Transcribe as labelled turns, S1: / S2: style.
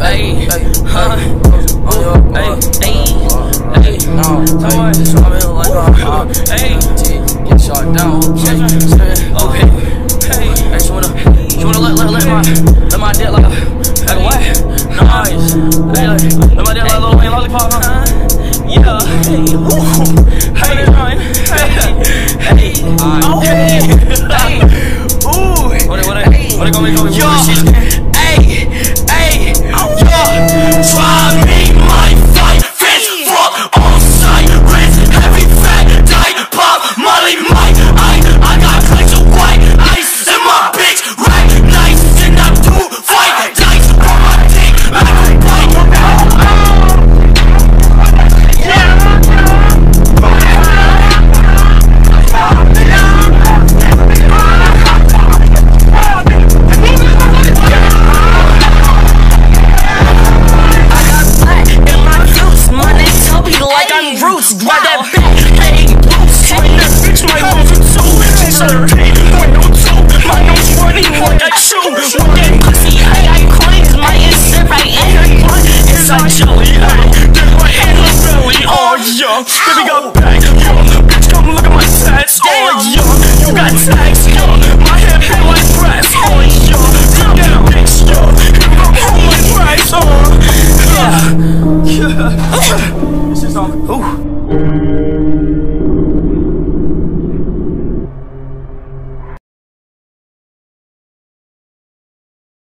S1: Ayy, get shot down. Okay. Hey, she wanna let my dick like a what? Nice. Hey, let my dick like a little Wayne lollipop, huh? Yeah. Hey, what it gonna make?
S2: Try me, my fight, fist, fuck, on site, rent, heavy, fat, tight, pop, molly, mic, I got clicks of white, ice in my bitch, rack, nice, and I do fight, dice, on my dick, like a bite. Roots, grab that back, hey, roots, swing that bitch, my hoes are too. She said her pain, window two, my nose running like I chew. With that pussy, I coins, my insert right in her butt. It's like jelly, ay, then right in her belly, oh yeah, baby got back.